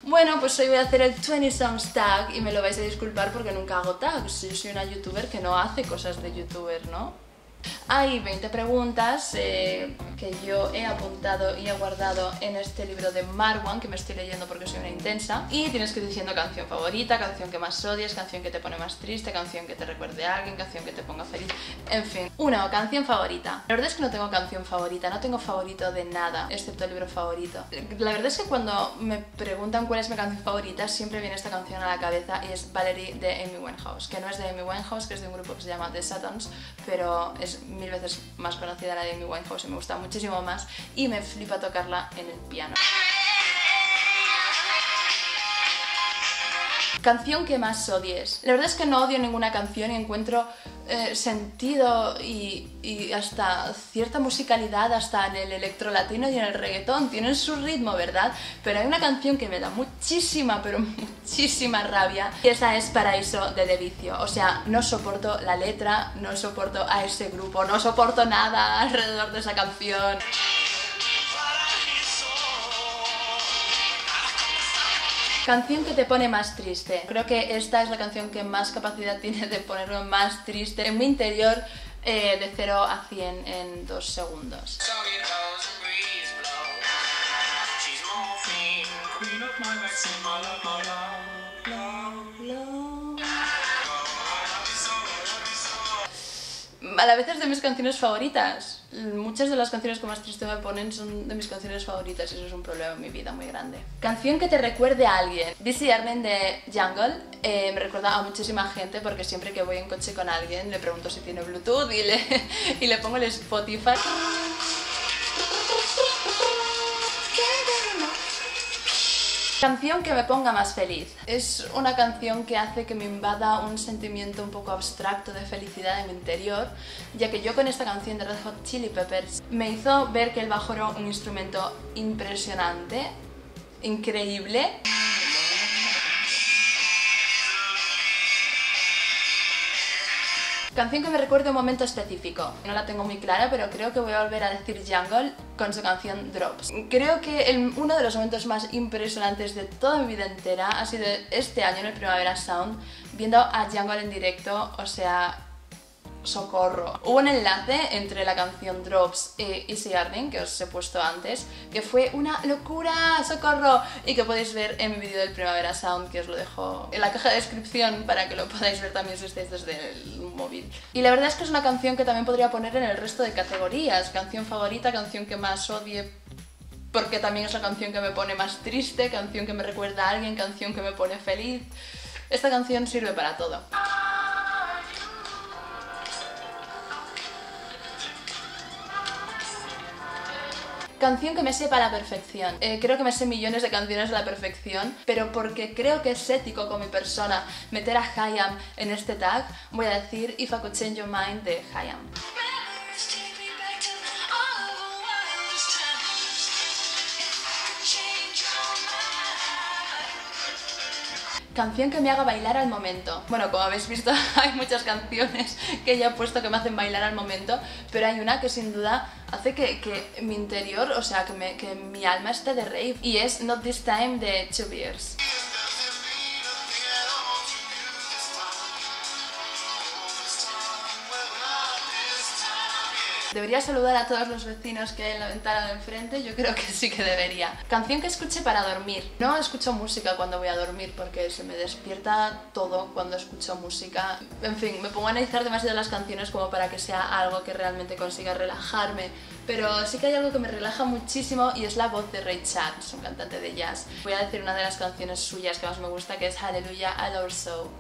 Bueno, pues hoy voy a hacer el 20 Songs Tag y me lo vais a disculpar porque nunca hago tags. Yo soy una youtuber que no hace cosas de youtuber, ¿no? Hay 20 preguntas que yo he apuntado y he guardado en este libro de Marwan, que me estoy leyendo porque soy una intensa. Y tienes que ir diciendo canción favorita, canción que más odias, canción que te pone más triste, canción que te recuerde a alguien, canción que te ponga feliz, en fin. Una canción favorita. La verdad es que no tengo canción favorita, no tengo favorito de nada, excepto el libro favorito. La verdad es que cuando me preguntan cuál es mi canción favorita, siempre viene esta canción a la cabeza y es Valerie de Amy Winehouse, que no es de Amy Winehouse, que es de un grupo que se llama The Satans, pero es 1000 veces más conocida la de Amy Winehouse y me gusta muchísimo más y me flipa tocarla en el piano. Canción que más odies. La verdad es que no odio ninguna canción y encuentro sentido y hasta cierta musicalidad hasta en el electrolatino y en el reggaetón. Tienen su ritmo, ¿verdad? Pero hay una canción que me da muchísima, pero muchísima rabia y esa es Paraíso de De Vicio. O sea, no soporto la letra, no soporto a ese grupo, no soporto nada alrededor de esa canción. Canción que te pone más triste. Creo que esta es la canción que más capacidad tiene de ponerme más triste en mi interior de 0 a 100 en 2 segundos. A la vez es de mis canciones favoritas. Muchas de las canciones que más triste me ponen son de mis canciones favoritas y eso es un problema en mi vida muy grande. Canción que te recuerde a alguien. Dizzy Arnett de Jungle me recuerda a muchísima gente porque siempre que voy en coche con alguien le pregunto si tiene Bluetooth y le pongo el Spotify. Canción que me ponga más feliz. Es una canción que hace que me invada un sentimiento un poco abstracto de felicidad en mi interior, ya que yo con esta canción de Red Hot Chili Peppers me hizo ver que el bajo era un instrumento impresionante, increíble. Canción que me recuerde un momento específico. No la tengo muy clara, pero creo que voy a volver a decir Jungle con su canción Drops. Creo que uno de los momentos más impresionantes de toda mi vida entera ha sido este año en el Primavera Sound, viendo a Jungle en directo, o sea, socorro. Hubo un enlace entre la canción Drops y Dizzy Arnett, que os he puesto antes, que fue una locura, socorro, y que podéis ver en mi vídeo del Primavera Sound, que os lo dejo en la caja de descripción para que lo podáis ver también si estáis desde el móvil. Y la verdad es que es una canción que también podría poner en el resto de categorías. Canción favorita, canción que más odie porque también es la canción que me pone más triste, canción que me recuerda a alguien, canción que me pone feliz. Esta canción sirve para todo. Canción que me sepa a la perfección. Creo que me sé millones de canciones a la perfección, pero porque creo que es ético con mi persona meter a Haim en este tag, voy a decir If I Could Change Your Mind de Haim. Canción que me haga bailar al momento. Bueno, como habéis visto, hay muchas canciones que ya he puesto que me hacen bailar al momento, pero hay una que sin duda hace que mi interior, o sea, que mi alma esté de rave, y es Not This Time de Two Beers. ¿Debería saludar a todos los vecinos que hay en la ventana de enfrente? Yo creo que sí que debería. Canción que escuche para dormir. No escucho música cuando voy a dormir porque se me despierta todo cuando escucho música. En fin, me pongo a analizar demasiado las canciones como para que sea algo que realmente consiga relajarme. Pero sí que hay algo que me relaja muchísimo y es la voz de Ray Charles, un cantante de jazz. Voy a decir una de las canciones suyas que más me gusta, que es Hallelujah, I Love Her So.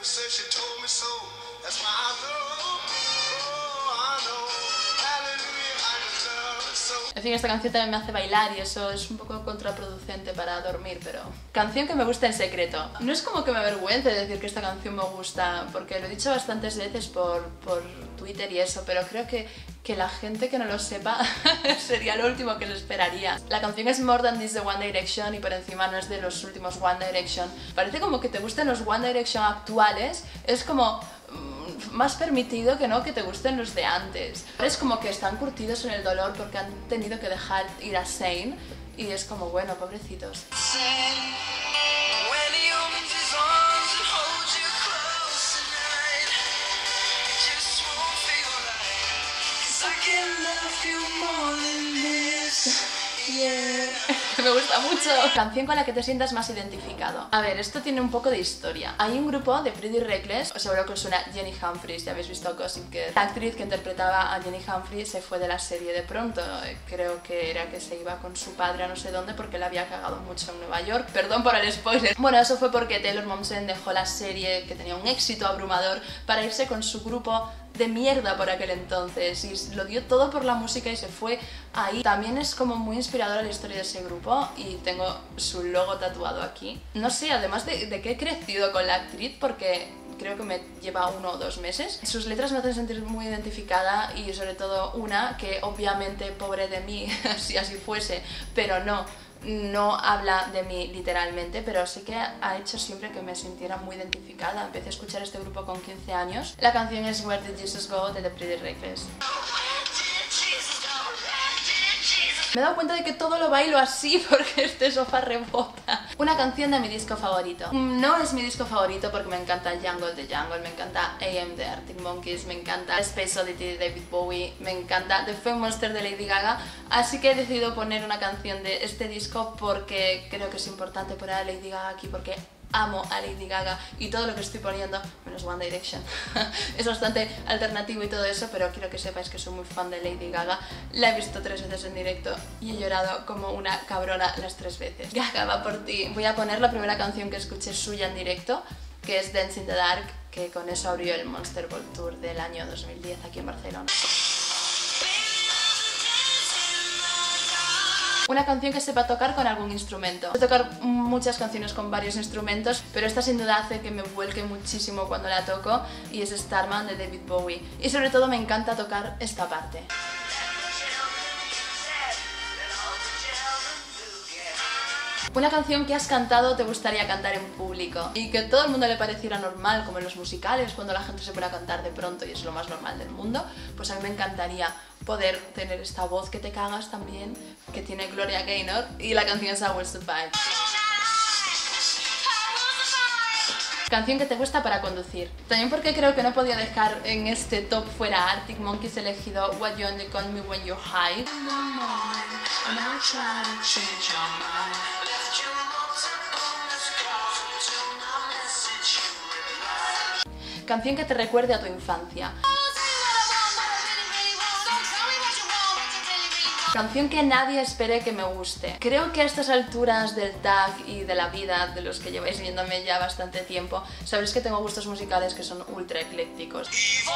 En fin, esta canción también me hace bailar y eso es un poco contraproducente para dormir, pero... Canción que me gusta en secreto. No es como que me avergüence decir que esta canción me gusta, porque lo he dicho bastantes veces por Twitter y eso, pero creo que la gente que no lo sepa sería lo último que se esperaría. La canción es More Than This de One Direction y por encima no es de los últimos One Direction. Parece como que te gusten los One Direction actuales, es como... más permitido que no que te gusten los de antes. Es como que están curtidos en el dolor porque han tenido que dejar ir a Zayn y es como, bueno, pobrecitos. mucho. Canción con la que te sientas más identificado. A ver, esto tiene un poco de historia. Hay un grupo de Pretty Reckless, seguro que os suena Jenny Humphries, ya habéis visto Gossip Girl. La actriz que interpretaba a Jenny Humphries se fue de la serie de pronto. Creo que era que se iba con su padre a no sé dónde porque le había cagado mucho en Nueva York. Perdón por el spoiler. Bueno, eso fue porque Taylor Momsen dejó la serie, que tenía un éxito abrumador, para irse con su grupo de mierda por aquel entonces, y lo dio todo por la música y se fue ahí. También es como muy inspiradora la historia de ese grupo y tengo su logo tatuado aquí. No sé, además de que he crecido con la actriz porque creo que me lleva 1 o 2 meses. Sus letras me hacen sentir muy identificada y sobre todo una que obviamente, pobre de mí, si así fuese, pero no habla de mí literalmente, pero sí que ha hecho siempre que me sintiera muy identificada. Empecé a escuchar este grupo con 15 años. La canción es Where Did Jesus Go de The Pretty Reckless. Me he dado cuenta de que todo lo bailo así porque este sofá rebota. Una canción de mi disco favorito. No es mi disco favorito porque me encanta Jungle de Jungle, me encanta AM de Arctic Monkeys, me encanta Space Oddity de David Bowie, me encanta The Fame Monster de Lady Gaga, así que he decidido poner una canción de este disco porque creo que es importante poner a Lady Gaga aquí porque amo a Lady Gaga y todo lo que estoy poniendo, menos One Direction, es bastante alternativo y todo eso, pero quiero que sepáis que soy muy fan de Lady Gaga. La he visto 3 veces en directo y he llorado como una cabrona las 3 veces. Gaga, va por ti. Voy a poner la primera canción que escuché suya en directo, que es Dance in the Dark, que con eso abrió el Monster Ball Tour del año 2010 aquí en Barcelona. Una canción que sepa tocar con algún instrumento. Sé tocar muchas canciones con varios instrumentos, pero esta sin duda hace que me vuelque muchísimo cuando la toco y es Starman de David Bowie. Y sobre todo me encanta tocar esta parte. Una canción que has cantado o te gustaría cantar en público y que a todo el mundo le pareciera normal, como en los musicales, cuando la gente se pone a cantar de pronto y es lo más normal del mundo, pues a mí me encantaría poder tener esta voz que te cagas también, que tiene Gloria Gaynor, y la canción es I Will Survive. Canción que te gusta para conducir. También porque creo que no podía dejar en este top fuera Arctic Monkeys, elegido What You Only Call Me When You're High. Canción que te recuerde a tu infancia. Canción que nadie espere que me guste. Creo que a estas alturas del tag y de la vida, de los que lleváis viéndome ya bastante tiempo, sabréis que tengo gustos musicales que son ultra eclécticos.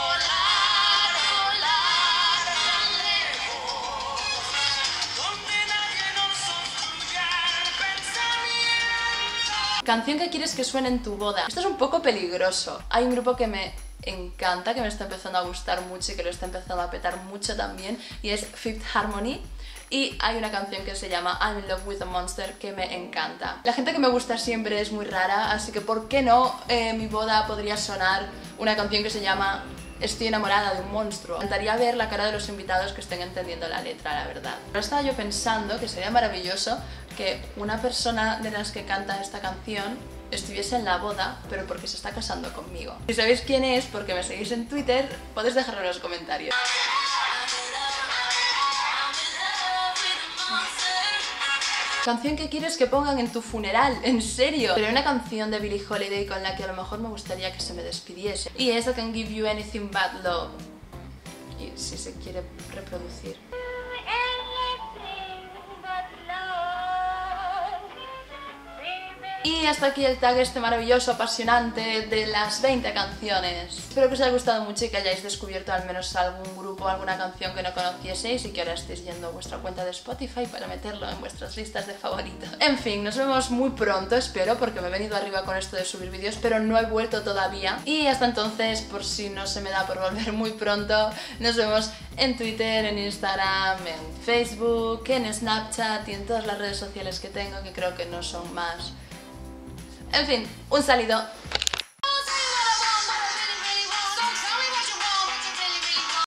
Canción que quieres que suene en tu boda. Esto es un poco peligroso. Hay un grupo que me encanta, que me está empezando a gustar mucho y que lo está empezando a petar mucho también, y es Fifth Harmony. Y hay una canción que se llama I'm in Love with a Monster que me encanta. La gente que me gusta siempre es muy rara, así que ¿por qué no en mi boda podría sonar una canción que se llama Estoy enamorada de un monstruo? Me encantaría ver la cara de los invitados que estén entendiendo la letra, la verdad. Ahora estaba yo pensando que sería maravilloso que una persona de las que canta esta canción estuviese en la boda, pero porque se está casando conmigo. Si sabéis quién es, porque me seguís en Twitter, podéis dejarlo en los comentarios. Canción que quieres que pongan en tu funeral, en serio. Pero hay una canción de Billie Holiday con la que a lo mejor me gustaría que se me despidiese. Y es I Can Give You Anything But Love. Y si se quiere reproducir. Y hasta aquí el tag este maravilloso, apasionante de las 20 canciones. Espero que os haya gustado mucho y que hayáis descubierto al menos algún grupo, alguna canción que no conocieseis y que ahora estéis yendo a vuestra cuenta de Spotify para meterlo en vuestras listas de favoritos. En fin, nos vemos muy pronto, espero, porque me he venido arriba con esto de subir vídeos, pero no he vuelto todavía. Y hasta entonces, por si no se me da por volver muy pronto, nos vemos en Twitter, en Instagram, en Facebook, en Snapchat y en todas las redes sociales que tengo, que creo que no son más. En fin, un saludo.